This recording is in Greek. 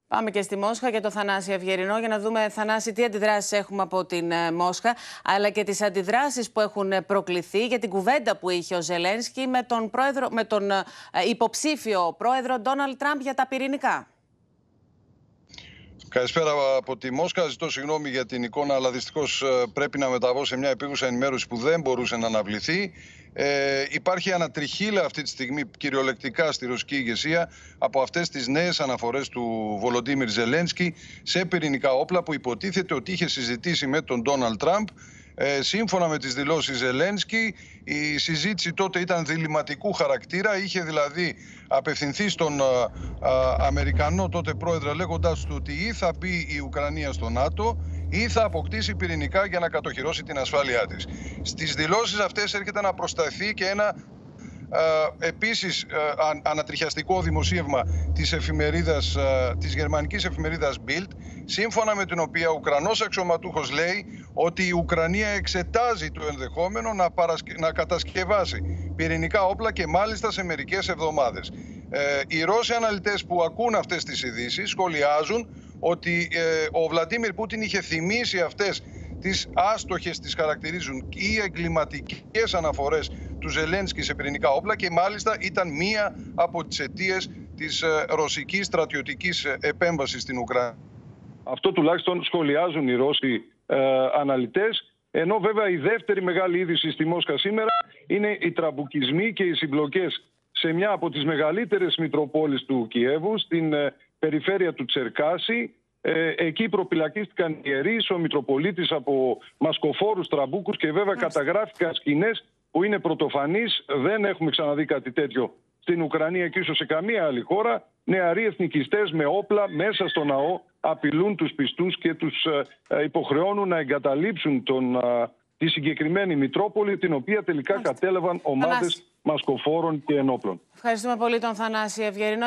Πάμε και στη Μόσχα και το Θανάση Ευγερινό για να δούμε, Θανάση, τι αντιδράσεις έχουμε από την Μόσχα, αλλά και τις αντιδράσεις που έχουν προκληθεί για την κουβέντα που είχε ο Ζελένσκι με τον υποψήφιο πρόεδρο Ντόναλντ Τραμπ για τα πυρηνικά. Καλησπέρα από τη Μόσχα. Ζητώ συγγνώμη για την εικόνα, αλλά δυστυχώς πρέπει να μεταβώ σε μια επίγουσα ενημέρωση που δεν μπορούσε να αναβληθεί. Υπάρχει ανατριχύλα αυτή τη στιγμή κυριολεκτικά στη ρωσική ηγεσία από αυτές τις νέες αναφορές του Βολοντίμιρ Ζελένσκι σε πυρηνικά όπλα που υποτίθεται ότι είχε συζητήσει με τον Ντόναλντ Τραμπ. Σύμφωνα με τις δηλώσεις Ζελένσκι, η συζήτηση τότε ήταν διλημματικού χαρακτήρα. Είχε δηλαδή απευθυνθεί στον Αμερικανό τότε πρόεδρο λέγοντας του ότι ή θα μπει η Ουκρανία στο ΝΑΤΟ ή θα αποκτήσει πυρηνικά για να κατοχυρώσει την ασφάλειά της. Στις δηλώσεις αυτές έρχεται να προσταθεί και ένα επίσης ανατριχιαστικό δημοσίευμα της γερμανικής εφημερίδας Bild, σύμφωνα με την οποία ο Ουκρανός αξιωματούχος λέει ότι η Ουκρανία εξετάζει το ενδεχόμενο να κατασκευάσει πυρηνικά όπλα και μάλιστα σε μερικές εβδομάδες. Οι Ρώσοι αναλυτές που ακούν αυτές τις ειδήσεις σχολιάζουν ότι ο Βλαντίμιρ Πούτιν είχε θυμίσει αυτές τις άστοχες, τις χαρακτηρίζουν, ή εγκληματικές αναφορές του Ζελένσκι σε πυρηνικά όπλα και μάλιστα ήταν μία από τις αιτίες της ρωσικής στρατιωτικής επέμβασης στην Ουκρανία. Αυτό τουλάχιστον σχολιάζουν οι Ρώσοι αναλυτές. Ενώ βέβαια η δεύτερη μεγάλη είδηση στη Μόσχα σήμερα είναι οι τραμπουκισμοί και οι συμπλοκές σε μια από τις μεγαλύτερες μητροπόλεις του Κιέβου, στην περιφέρεια του Τσερκάση. Εκεί προπυλακίστηκαν ιερείς, ο Μητροπολίτης από μασκοφόρους τραμπούκους και βέβαια καταγράφηκαν σκηνές που είναι πρωτοφανείς. Δεν έχουμε ξαναδεί κάτι τέτοιο στην Ουκρανία και ίσως σε καμία άλλη χώρα. Νεαροί εθνικιστές με όπλα μέσα στο ναό απειλούν τους πιστούς και τους υποχρεώνουν να εγκαταλείψουν τη συγκεκριμένη Μητρόπολη, την οποία τελικά κατέλαβαν ομάδες μασκοφόρων και ενόπλων. Ευχαριστούμε πολύ τον Θανάση Ευγερινό.